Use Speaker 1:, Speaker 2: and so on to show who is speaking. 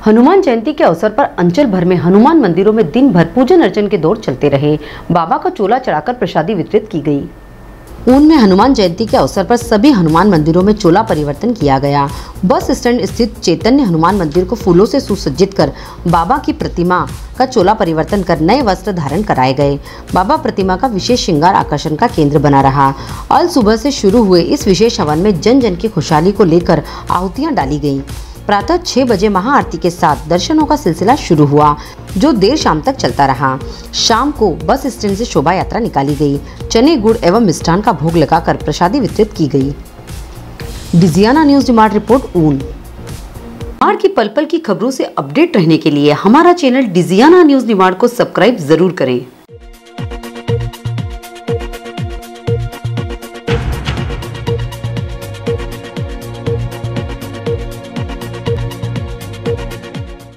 Speaker 1: हनुमान जयंती के अवसर पर अंचल भर में हनुमान मंदिरों में दिन भर पूजन अर्चन के दौर चलते रहे। बाबा को चोला चढ़ाकर प्रसादी वितरित की गई। ऊन में हनुमान जयंती के अवसर पर सभी हनुमान मंदिरों में चोला परिवर्तन किया गया। बस स्टैंड स्थित चैतन्य हनुमान मंदिर को फूलों से सुसज्जित कर बाबा की प्रतिमा का चोला परिवर्तन कर नए वस्त्र धारण कराए गए। बाबा प्रतिमा का विशेष श्रृंगार आकर्षण का केंद्र बना रहा। अल सुबह से शुरू हुए इस विशेष हवन में जन जन की खुशहाली को लेकर आहुतियां डाली गईं। प्रातः 6 बजे महाआरती के साथ दर्शनों का सिलसिला शुरू हुआ, जो देर शाम तक चलता रहा। शाम को बस स्टैंड से शोभा यात्रा निकाली गई। चने गुड़ एवं मिष्ठान का भोग लगाकर प्रसादी वितरित की गई। डिजियाना न्यूज डिमांड रिपोर्ट ऊन। डिमांड की पल पल की खबरों से अपडेट रहने के लिए हमारा चैनल डिजियाना न्यूज डिमांड को सब्सक्राइब जरूर करें।